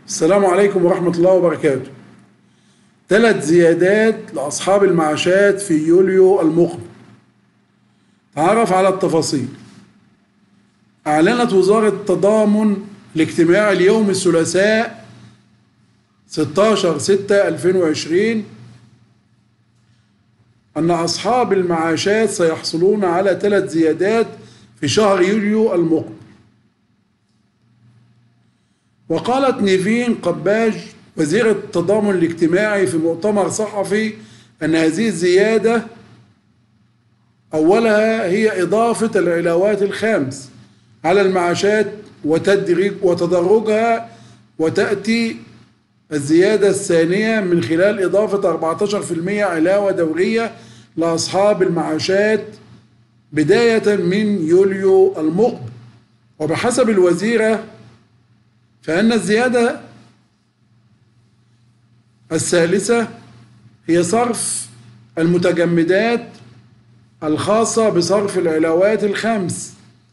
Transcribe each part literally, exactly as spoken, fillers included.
السلام عليكم ورحمة الله وبركاته. ثلاث زيادات لأصحاب المعاشات في يوليو المقبل. تعرف على التفاصيل. أعلنت وزارة التضامن الاجتماعي اليوم الثلاثاء ستة عشر ستة ألفين وعشرين أن أصحاب المعاشات سيحصلون على ثلاث زيادات في شهر يوليو المقبل. وقالت نيفين قباج وزيرة التضامن الاجتماعي في مؤتمر صحفي أن هذه الزيادة أولها هي إضافة العلاوات الخامس على المعاشات وتدريج وتدرجها، وتأتي الزيادة الثانية من خلال إضافة أربعة عشر بالمئة علاوة دورية لأصحاب المعاشات بداية من يوليو المقبل. وبحسب الوزيرة فإن الزيادة الثالثة هي صرف المتجمدات الخاصة بصرف العلاوات الخمس،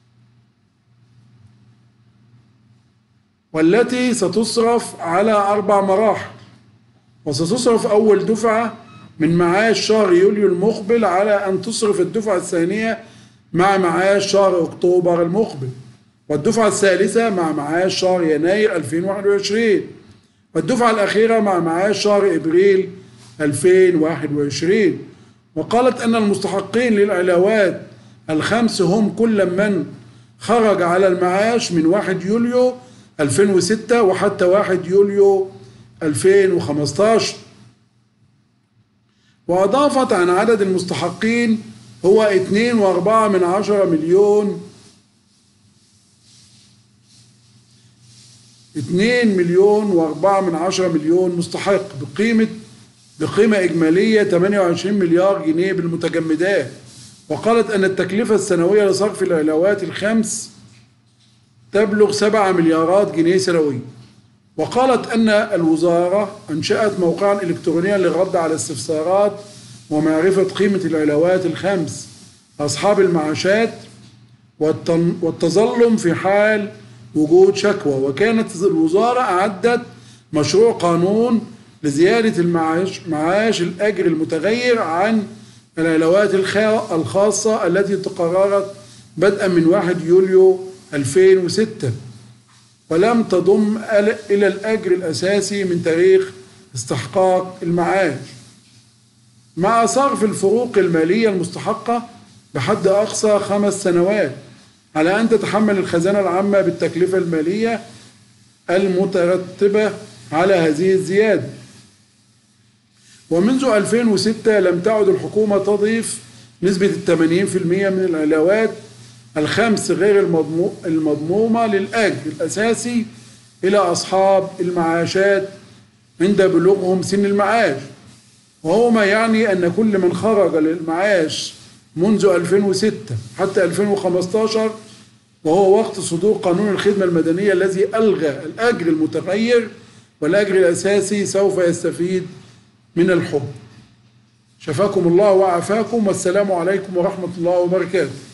والتي ستصرف على أربع مراحل. وستصرف أول دفعة من معاش شهر يوليو المقبل على أن تصرف الدفعة الثانية مع معاش شهر أكتوبر المقبل، والدفعة الثالثة مع معاش شهر يناير ألفين وواحد وعشرين، والدفعة الأخيرة مع معاش شهر إبريل ألفين وواحد وعشرين. وقالت أن المستحقين للعلاوات الخمس هم كل من خرج على المعاش من واحد يوليو ألفين وستة وحتى واحد يوليو ألفين وخمسة عشر. وأضافت عن عدد المستحقين هو اثنين وأربعة من عشرة مليون اثنين مليون وأربعة من عشرة مليون مستحق بقيمة بقيمة إجمالية ثمانية وعشرين مليار جنيه بالمتجمدات. وقالت أن التكلفة السنوية لصرف العلاوات الخمس تبلغ سبعة مليارات جنيه سنويا. وقالت أن الوزارة أنشأت موقعا إلكترونيا للرد على استفسارات ومعرفة قيمة العلاوات الخمس أصحاب المعاشات والتظلم في حال وجود شكوى. وكانت الوزارة أعدت مشروع قانون لزيادة المعاش معاش الأجر المتغير عن العلاوات الخاصة التي تقررت بدءا من واحد يوليو ألفين وستة، ولم تضم إلى الأجر الأساسي من تاريخ استحقاق المعاش، مع صرف الفروق المالية المستحقة بحد أقصى خمس سنوات على أن تتحمل الخزانة العامة بالتكلفة المالية المترتبة على هذه الزيادة. ومنذ ألفين وستة لم تعد الحكومة تضيف نسبة الثمانين بالمئة من العلاوات الخمس غير المضمومة للأجر الأساسي إلى أصحاب المعاشات عند بلوغهم سن المعاش، وهو ما يعني أن كل من خرج للمعاش منذ ألفين وستة حتى ألفين وخمسة عشر، وهو وقت صدور قانون الخدمة المدنية الذي ألغى الأجر المتغير والأجر الأساسي، سوف يستفيد من الحكم. شفاكم الله وعافاكم، والسلام عليكم ورحمة الله وبركاته.